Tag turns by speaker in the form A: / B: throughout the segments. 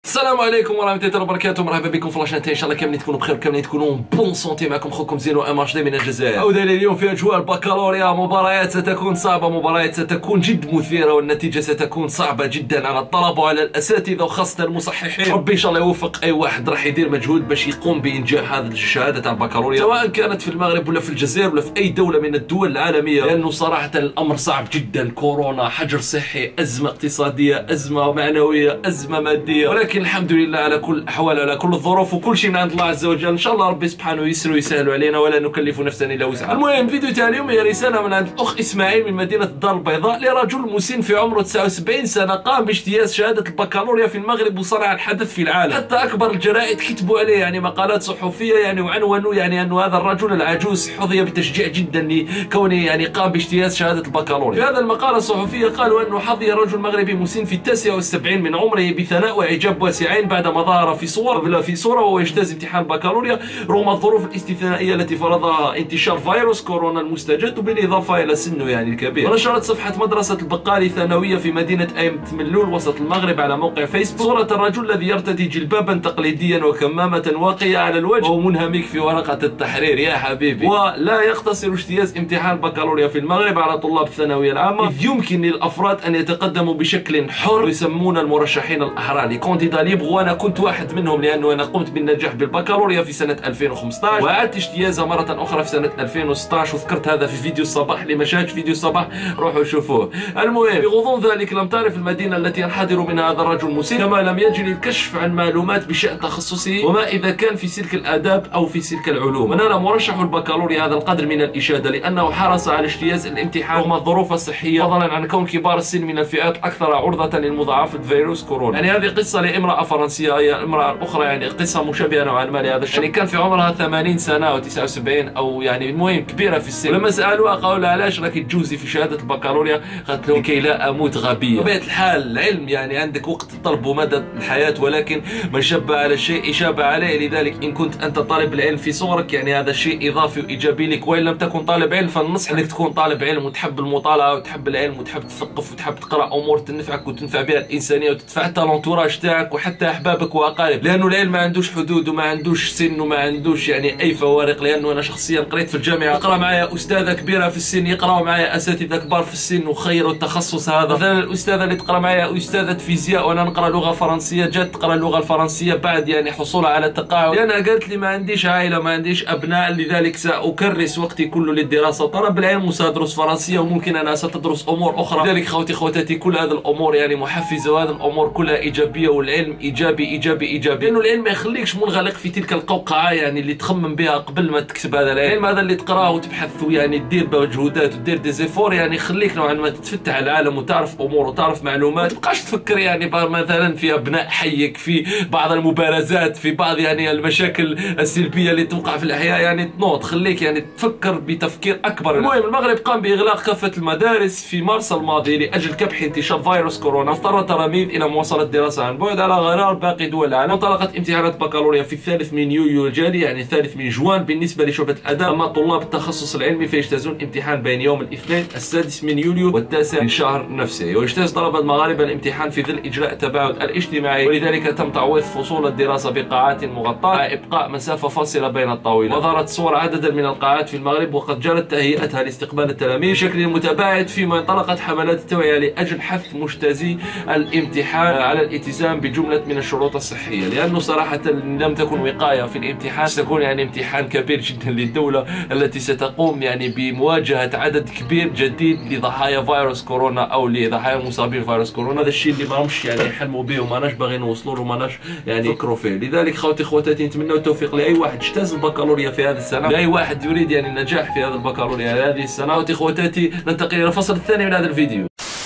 A: السلام عليكم ورحمة الله وبركاته. مرحبا بكم في لاشين. ان شاء الله كاملين تكونوا بخير وكاملين تكونوا بون سونتي. معكم خوكم زينو ام اتش دي من الجزائر. عودة اليوم في اجواء البكالوريا. مباريات ستكون صعبة، مباريات ستكون جد مثيرة، والنتيجة ستكون صعبة جدا على الطلبة وعلى الاساتذة وخاصة المصححين. ربي ان شاء الله يوفق اي واحد راح يدير مجهود باش يقوم بانجاح هذه الشهادة تاع البكالوريا، سواء كانت في المغرب ولا في الجزائر ولا في اي دولة من الدول العالمية، لانه صراحة الامر صعب جدا. كورونا، حجر صحي، ازمة اقتصادية، ازمة معنوية، ازمة مادية، ولكن الحمد لله على كل الاحوال، على كل الظروف، وكل شيء من عند الله عز وجل. ان شاء الله ربي سبحانه يسر ويسهل علينا ولا نكلف نفسا الا وسعها. المهم الفيديو تاع اليوم هي رساله من عند الاخ اسماعيل من مدينه الدار البيضاء لرجل مسن في عمره 79 سنه قام باجتياز شهاده البكالوريا في المغرب وصنع الحدث في العالم. حتى اكبر الجرائد كتبوا عليه يعني مقالات صحفيه يعني وعنونوا يعني انه هذا الرجل العجوز حظي بتشجيع جدا لكونه يعني قام باجتياز شهاده البكالوريا. في هذا المقاله الصحفيه قالوا انه حظي رجل مغربي مسن في 79 من عمره بثناء واعجاب واسعين بعدما ظهر في صورة وهو يجتاز امتحان البكالوريا رغم الظروف الاستثنائية التي فرضها انتشار فيروس كورونا المستجد، وبالإضافة إلى سنه يعني الكبير. ونشرت صفحة مدرسة البقالي الثانوية في مدينة أيمة ملول وسط المغرب على موقع فيسبوك صورة الرجل الذي يرتدي جلبابا تقليديا وكمامة واقية على الوجه وهو منهمك في ورقة التحرير يا حبيبي. ولا يقتصر اجتياز امتحان البكالوريا في المغرب على طلاب الثانوية العامة، إذ يمكن للأفراد أن يتقدموا بشكل حر، يسمون المرشحين الأحرار لي كونديدا ليبر، وأنا كنت واحد منهم لانه انا قمت بالنجاح بالبكالوريا في سنه 2015 وعدت اجتيازها مره اخرى في سنه 2016 وذكرت هذا في فيديو الصباح. اللي ما شاهدش فيديو الصباح روحوا شوفوه. المهم بغضون ذلك لم تعرف المدينه التي ينحدر منها هذا الرجل مسن، كما لم يجري الكشف عن معلومات بشان تخصصه وما اذا كان في سلك الاداب او في سلك العلوم. ونال مرشح البكالوريا هذا القدر من الاشاده لانه حرص على اجتياز الامتحان رغم الظروف الصحيه، فضلا عن كون كبار السن من الفئات الاكثر عرضه للمضاعفات فيروس كورونا. يعني هذه قصه لامراه فرنسيه، هي امراه اخرى يعني قصه مشابهه نوعا ما لهذا الشيء. يعني كان في عمرها 80 سنه او 79 او يعني المهم كبيره في السن. لما سالوها قالوا لها علاش راكي تجوزي في شهاده البكالوريا؟ قالت لهم لكي لا اموت غبيه. بطبيعه الحال العلم يعني عندك وقت تطلبه مدى الحياه، ولكن من شب على الشيء اشاب عليه. لذلك ان كنت انت طالب العلم في صغرك يعني هذا شيء اضافي وايجابي لك، وان لم تكن طالب علم فالنصح انك تكون طالب علم وتحب المطالعه وتحب العلم وتحب تثقف وتحب تقرا امور تنفعك وتنفع بها الانسانيه وتدفع حتى لونتوراج تاعك وحتى احبابك واقارب، لانه العلم ما عندوش حدود وما عندوش سن وما عندوش يعني اي فوارق. لانه انا شخصيا قريت في الجامعه، اقرا معايا استاذه كبيره في السن، يقراوا معايا اساتذه كبار في السن وخيروا التخصص هذا. مثلا الاستاذه اللي تقرا معايا استاذه فيزياء وانا نقرا لغه فرنسيه، جات تقرا اللغه الفرنسيه بعد يعني حصولها على التقاعد، لانها قالت لي ما عنديش عائله ما عنديش ابناء، لذلك ساكرس وقتي كله للدراسه وطلب العلم وسادرس فرنسيه وممكن انا ستدرس امور اخرى. لذلك خوتي خواتاتي كل هذه الامور يعني محفزه وهذه الامور كلها ايجابيه، والعلم ايجابي ايجابي ايجابي، لانه العلم ما يخليكش منغلق في تلك القوقعه يعني اللي تخمم بها قبل ما تكتب هذا العلم. هذا اللي تقراه وتبحث يعني تدير مجهودات وتدير ديزيفور يعني يخليك نوعا ما تتفتح على العالم وتعرف امور وتعرف معلومات، ما تبقاش تفكر يعني مثلا في ابناء حيك، في بعض المبارزات، في بعض يعني المشاكل السلبيه اللي توقع في الاحياء، يعني تخليك يعني تفكر بتفكير اكبر. المهم المغرب قام باغلاق كافه المدارس في مارس الماضي لاجل كبح انتشار فيروس كورونا، اضطر التلاميذ الى مواصله الدراسه عن بعد على غرار باقي دول العالم. انطلقت امتحانات البكالوريا في 3 من يوليو الجاري يعني 3 من جوان بالنسبه لشعبه الاداب، اما طلاب التخصص العلمي فيجتازون امتحان بين يوم الاثنين 6 من يوليو والتاسع من شهر نفسه. ويجتاز طلبه المغاربه الامتحان في ظل اجراء التباعد الاجتماعي، ولذلك تم تعويض فصول الدراسه بقاعات مغطاه مع ابقاء مسافه فاصله بين الطاولات. وظهرت صور عددا من القاعات في المغرب وقد جرت تهيئتها لاستقبال التلاميذ بشكل متباعد، فيما انطلقت حملات التوعيه لاجل حث مجتازي الامتحان على الالتزام بجمله من الشروط الصحيه، لانه صراحه لم تكن وقايه في الامتحان ستكون يعني امتحان كبير جدا للدوله التي ستقوم يعني بمواجهه عدد كبير جديد لضحايا فيروس كورونا او لضحايا مصابين فيروس كورونا. هذا الشيء اللي ما همش يعني يحلموا به وماناش باغيين نوصلوا له وماناش يعني يفكروا فيه. لذلك خوتي خواتاتي نتمنى التوفيق لاي واحد اجتاز البكالوريا في هذه السنه، لاي واحد يريد يعني النجاح في هذا البكالوريا هذه السنه. خوتي خواتاتي ننتقل الى الفصل الثاني من هذا الفيديو.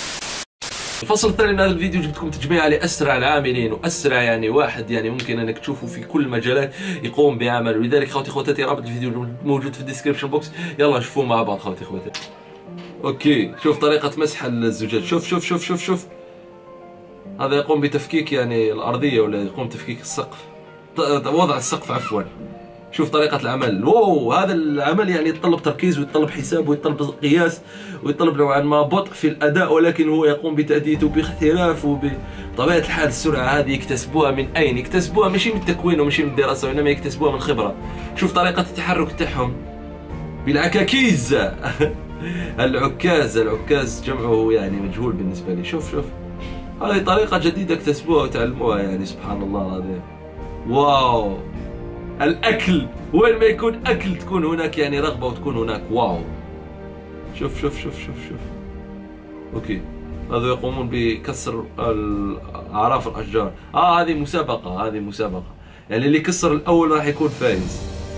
A: الفصل الثاني من هذا الفيديو جبتكم تجميع لاسرع العاملين واسرع يعني واحد يعني ممكن انك تشوفه في كل المجالات يقوم بعمل. ولذلك خوتي خواتاتي رابط الفيديو موجود في الديسكربشن بوكس، يلا نشوفوه مع بعض خوتي خواتاتي. اوكي شوف طريقه مسح الزجاج، شوف شوف شوف شوف شوف، هذا يقوم بتفكيك يعني الارضيه ولا يقوم بتفكيك السقف، وضع السقف عفوا. شوف طريقة العمل. واو، هذا العمل يعني يتطلب تركيز ويتطلب حساب ويتطلب قياس ويتطلب نوعا ما بطء في الأداء، ولكن هو يقوم بتأديته باحتراف. وبطبيعة الحال السرعة هذه يكتسبوها من أين؟ يكتسبوها ماشي من التكوين وماشي من الدراسة، وإنما يكتسبوها من الخبرة. شوف طريقة التحرك تاعهم بالعكاكيز. العكاز جمعه يعني مجهول بالنسبة لي. شوف هذه طريقة جديدة اكتسبوها وتعلموها، يعني سبحان الله العظيم. واو، الأكل، وين ما يكون أكل تكون هناك يعني رغبة وتكون هناك واو. شوف. أوكي، هذا يقومون بكسر أعراف الأشجار. هذه مسابقة، يعني اللي يكسر الأول راح يكون فايز.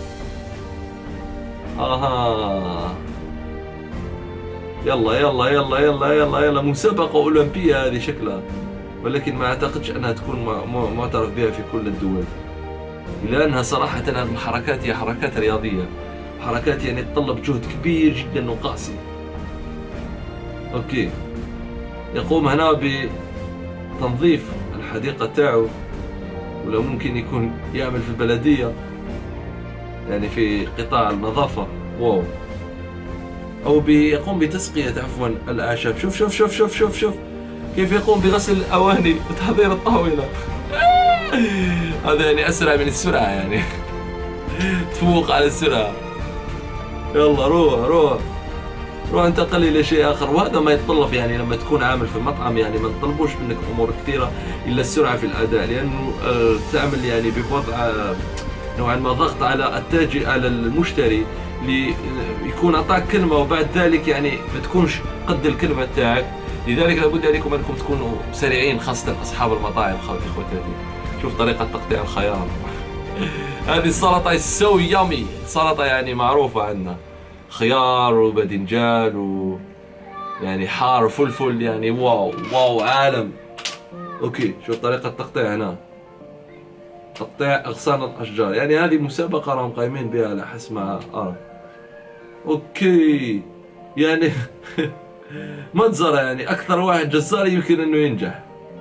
A: يلا مسابقة أولمبية هذه شكلها، ولكن ما أعتقدش أنها تكون معترف بها في كل الدول، لأنها صراحة هذه الحركات هي حركات رياضية، حركات يعني تتطلب جهد كبير جدا وقاسي. أوكي، يقوم هنا بتنظيف الحديقة تاعو، ولا ممكن يكون يعمل في البلدية يعني في قطاع النظافة. واو، أو يقوم بتسقية الأعشاب. شوف كيف يقوم بغسل الأواني وتحضير الطاولة. هذا يعني أسرع من السرعة، يعني تفوق على السرعة. يلا روح انتقل إلى شيء آخر. وهذا ما يتطلب يعني لما تكون عامل في مطعم، يعني ما نطلبوش منك أمور كثيرة إلا السرعة في الأداء، لأنه تعمل يعني بوضع نوعا ما ضغط على التاجر، على المشتري، ليكون أعطاك كلمة وبعد ذلك يعني ما تكونش قد الكلمة تاعك. لذلك لابد عليكم أنكم تكونوا سريعين، خاصة أصحاب المطاعم. خواتي شوف طريقة تقطيع الخيار. هذه السلطة سو يامي، سلطة يعني معروفة عندنا، خيار وباذنجان يعني حار وفلفل، يعني واو عالم. اوكي، شوف طريقة التقطيع هنا، تقطيع أغصان الأشجار. يعني هذه مسابقة راهم قايمين بها على حسب ما أرى. اوكي، يعني مجزرة، يعني أكثر واحد جزار يمكن أنه ينجح.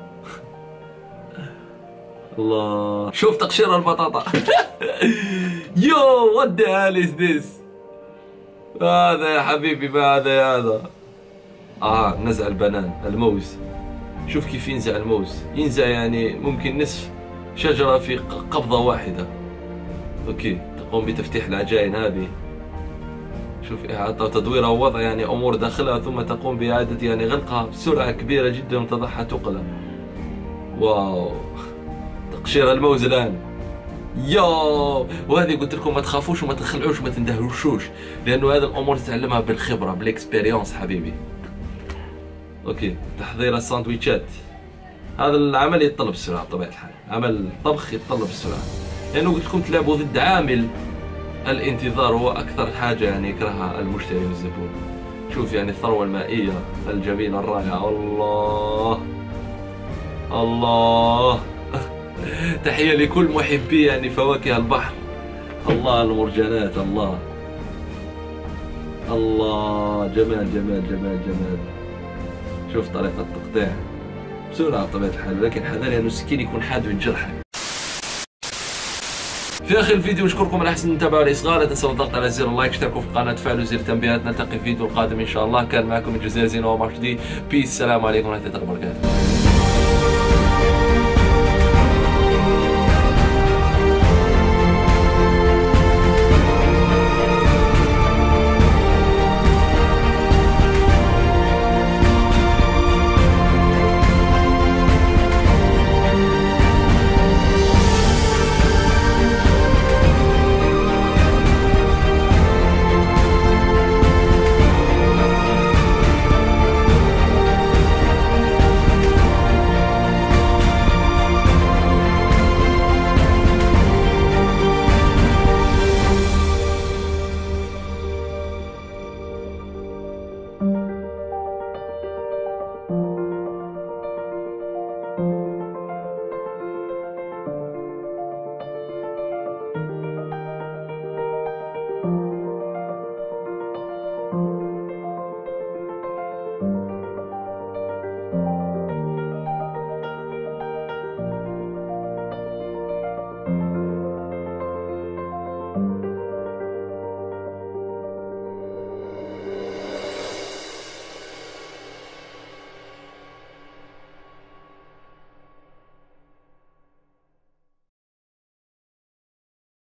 A: الله، شوف تقشير البطاطا. يو، what the hell is this؟ هذا يا حبيبي، ما هذا نزع البنان، الموز. شوف كيف ينزع الموز، ينزع يعني ممكن نصف شجرة في قبضة واحدة. اوكي، تقوم بتفتيح العجائن هذه. شوف إعادة تدويرها ووضع يعني أمور داخلها، ثم تقوم بإعادة يعني غلقها بسرعة كبيرة جدا وتضعها تقلى. واو، تقشير الموز الآن. وهذه قلت لكم ما تخافوش وما تخلعوش وما تندهشوش، لأنه هذه الأمور تتعلمها بالخبرة، بالاكسبيريونس حبيبي. اوكي، تحضير الساندويتشات. هذا العمل يتطلب السرعة بطبيعة الحال، عمل طبخ يتطلب السرعة، لأنه قلت لكم تلعبوا ضد عامل الانتظار، هو أكثر حاجة يعني يكرهها المشتري والزبون. شوف يعني الثروة المائية الجميلة الرائعة. الله تحية لكل محبي يعني فواكه البحر. الله، المرجانات، الله جمال. شوف طريقة التقطيع بسرعة بطبيعة الحال، لكن حذر لأنه السكين يكون حاد وينجرح. في اخر الفيديو نشكركم على حسن المتابعه والاصغاء، لا تنسوا الضغط على زر اللايك، اشتركوا في القناه، تفعلوا زر التنبيهات. نلتقي في الفيديو القادم ان شاء الله. كان معكم الجزائري نواف مرشدي. بيس، السلام عليكم ورحمه الله وبركاته.